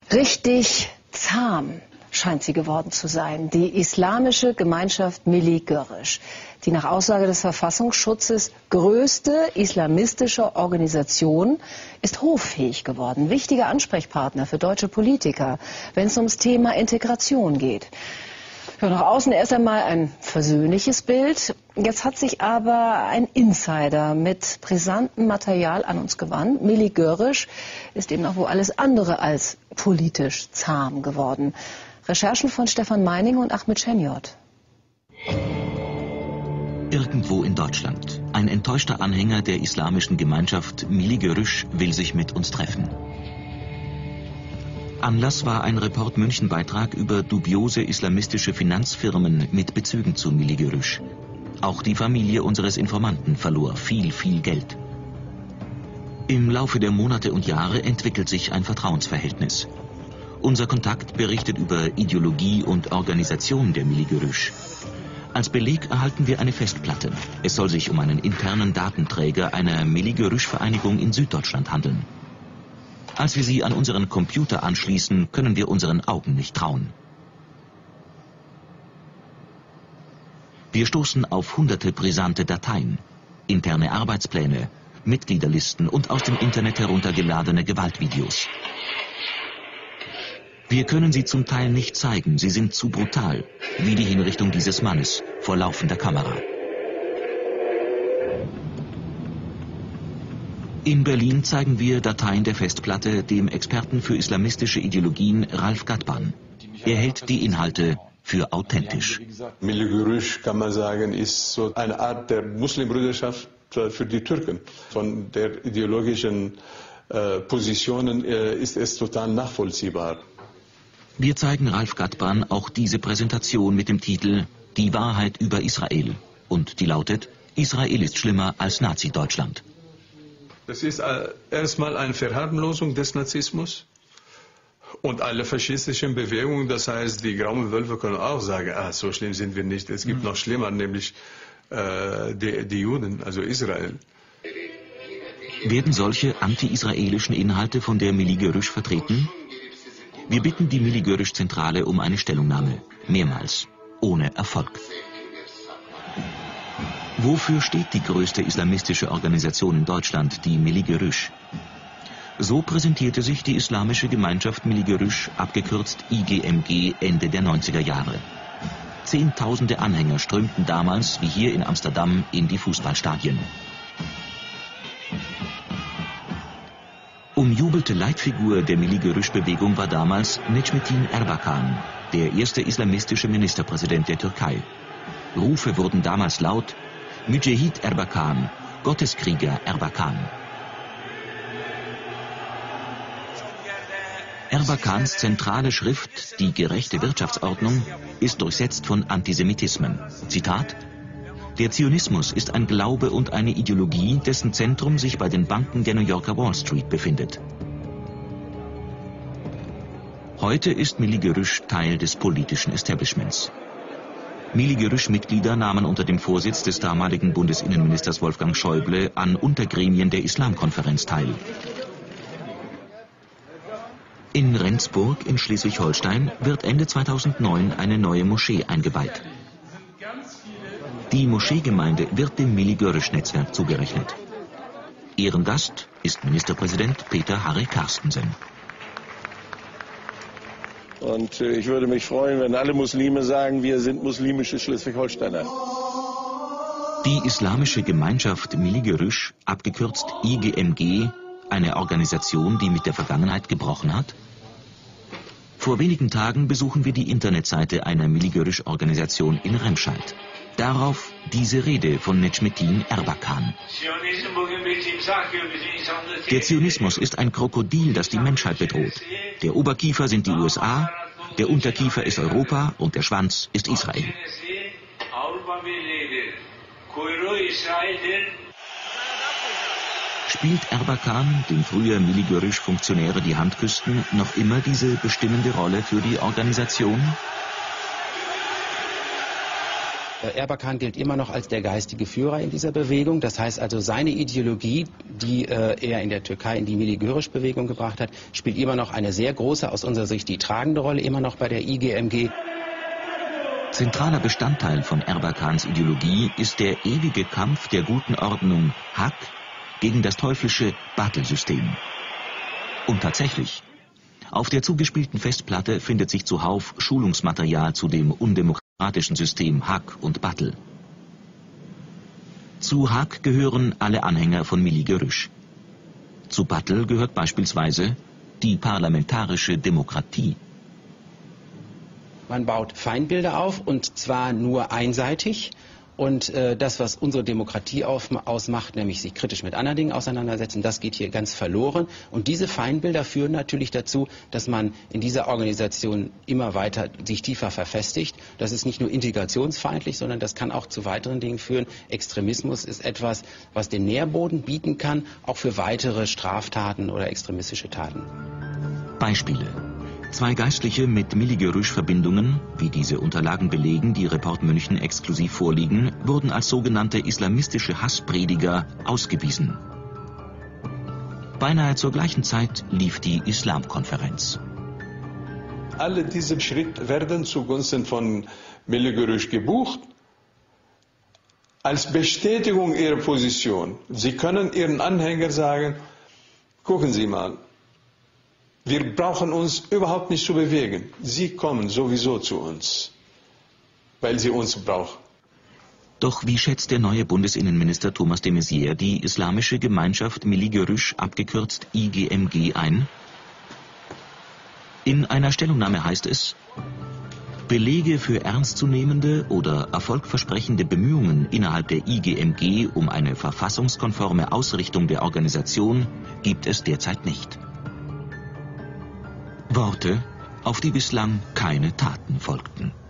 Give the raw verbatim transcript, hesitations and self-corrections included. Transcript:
Richtig zahm scheint sie geworden zu sein, die islamische Gemeinschaft Millî Görüş, die nach Aussage des Verfassungsschutzes größte islamistische Organisation, ist hoffähig geworden, wichtiger Ansprechpartner für deutsche Politiker, wenn es ums Thema Integration geht. Ja, nach außen erst einmal ein versöhnliches Bild. Jetzt hat sich aber ein Insider mit brisantem Material an uns gewandt. Millî Görüş ist eben auch wohl alles andere als politisch zahm geworden. Recherchen von Stefan Meining und Ahmed Şenyurt. Irgendwo in Deutschland. Ein enttäuschter Anhänger der islamischen Gemeinschaft Millî Görüş will sich mit uns treffen. Anlass war ein Report München-Beitrag über dubiose islamistische Finanzfirmen mit Bezügen zu Millî Görüş. Auch die Familie unseres Informanten verlor viel, viel Geld. Im Laufe der Monate und Jahre entwickelt sich ein Vertrauensverhältnis. Unser Kontakt berichtet über Ideologie und Organisation der Millî Görüş. Als Beleg erhalten wir eine Festplatte. Es soll sich um einen internen Datenträger einer Millî Görüş-Vereinigung in Süddeutschland handeln. Als wir sie an unseren Computer anschließen, können wir unseren Augen nicht trauen. Wir stoßen auf hunderte brisante Dateien, interne Arbeitspläne, Mitgliederlisten und aus dem Internet heruntergeladene Gewaltvideos. Wir können sie zum Teil nicht zeigen, sie sind zu brutal, wie die Hinrichtung dieses Mannes vor laufender Kamera. In Berlin zeigen wir Dateien der Festplatte dem Experten für islamistische Ideologien Ralf Gatban. Er hält die Inhalte für authentisch. Millî Görüş, kann man sagen, ist so eine Art der Muslimbrüderschaft für die Türken. Von der ideologischen äh, Positionen äh, ist es total nachvollziehbar. Wir zeigen Ralf Gatban auch diese Präsentation mit dem Titel Die Wahrheit über Israel. Und die lautet: Israel ist schlimmer als Nazi-Deutschland. Das ist äh, erstmal eine Verharmlosung des Nazismus und alle faschistischen Bewegungen. Das heißt, die grauen Wölfe können auch sagen, ah, so schlimm sind wir nicht. Es gibt mhm. noch schlimmer, nämlich äh, die, die Juden, also Israel. Werden solche anti-israelischen Inhalte von der Millî Görüş vertreten? Wir bitten die Millî Görüş-Zentrale um eine Stellungnahme. Mehrmals. Ohne Erfolg. Wofür steht die größte islamistische Organisation in Deutschland, die Millî Görüş? So präsentierte sich die islamische Gemeinschaft Millî Görüş, abgekürzt I G M G, Ende der neunziger Jahre. Zehntausende Anhänger strömten damals, wie hier in Amsterdam, in die Fußballstadien. Umjubelte Leitfigur der Millî Görüş-Bewegung war damals Necmettin Erbakan, der erste islamistische Ministerpräsident der Türkei. Rufe wurden damals laut: Mücehit Erbakan, Gotteskrieger Erbakan. Erbakans zentrale Schrift, die gerechte Wirtschaftsordnung, ist durchsetzt von Antisemitismen. Zitat: Der Zionismus ist ein Glaube und eine Ideologie, dessen Zentrum sich bei den Banken der New Yorker Wall Street befindet. Heute ist Millî Görüş Teil des politischen Establishments. Millî Görüş-Mitglieder nahmen unter dem Vorsitz des damaligen Bundesinnenministers Wolfgang Schäuble an Untergremien der Islamkonferenz teil. In Rendsburg in Schleswig-Holstein wird Ende zweitausendneun eine neue Moschee eingeweiht. Die Moscheegemeinde wird dem Millî Görüş-Netzwerk zugerechnet. Ehrengast ist Ministerpräsident Peter Harry Carstensen. Und äh, ich würde mich freuen, wenn alle Muslime sagen, wir sind muslimische Schleswig-Holsteiner. Die islamische Gemeinschaft Millî Görüş, abgekürzt I G M G, eine Organisation, die mit der Vergangenheit gebrochen hat? Vor wenigen Tagen besuchen wir die Internetseite einer Millî Görüş-Organisation in Remscheid. Darauf diese Rede von Necmettin Erbakan. Der Zionismus ist ein Krokodil, das die Menschheit bedroht. Der Oberkiefer sind die U S A, der Unterkiefer ist Europa und der Schwanz ist Israel. Spielt Erbakan, dem früher Millî Görüş-Funktionäre die Hand küssten, noch immer diese bestimmende Rolle für die Organisation? Erbakan gilt immer noch als der geistige Führer in dieser Bewegung. Das heißt also, seine Ideologie, die äh, er in der Türkei in die Milli Görüş-Bewegung gebracht hat, spielt immer noch eine sehr große, aus unserer Sicht die tragende Rolle, immer noch bei der I G M G. Zentraler Bestandteil von Erbakans Ideologie ist der ewige Kampf der guten Ordnung Hak gegen das teuflische Battle-System. Und tatsächlich, auf der zugespielten Festplatte findet sich zuhauf Schulungsmaterial zu dem undemokratischen System Hak und Battle. Zu Hak gehören alle Anhänger von Milli Görüş. Zu Battle gehört beispielsweise die parlamentarische Demokratie. Man baut Feindbilder auf, und zwar nur einseitig. Und äh, das, was unsere Demokratie auf, ausmacht, nämlich sich kritisch mit anderen Dingen auseinandersetzen, das geht hier ganz verloren. Und diese Feindbilder führen natürlich dazu, dass man in dieser Organisation immer weiter sich tiefer verfestigt. Das ist nicht nur integrationsfeindlich, sondern das kann auch zu weiteren Dingen führen. Extremismus ist etwas, was den Nährboden bieten kann, auch für weitere Straftaten oder extremistische Taten. Beispiele. Zwei Geistliche mit Milli Görüş-Verbindungen, wie diese Unterlagen belegen, die Report München exklusiv vorliegen, wurden als sogenannte islamistische Hassprediger ausgewiesen. Beinahe zur gleichen Zeit lief die Islamkonferenz. Alle diese Schritte werden zugunsten von Milli Görüş gebucht, als Bestätigung ihrer Position. Sie können ihren Anhängern sagen, gucken Sie mal, wir brauchen uns überhaupt nicht zu bewegen. Sie kommen sowieso zu uns, weil sie uns brauchen. Doch wie schätzt der neue Bundesinnenminister Thomas de Maizière die islamische Gemeinschaft Milli Görüş, abgekürzt I G M G, ein? In einer Stellungnahme heißt es: Belege für ernstzunehmende oder erfolgversprechende Bemühungen innerhalb der I G M G um eine verfassungskonforme Ausrichtung der Organisation gibt es derzeit nicht. Worte, auf die bislang keine Taten folgten.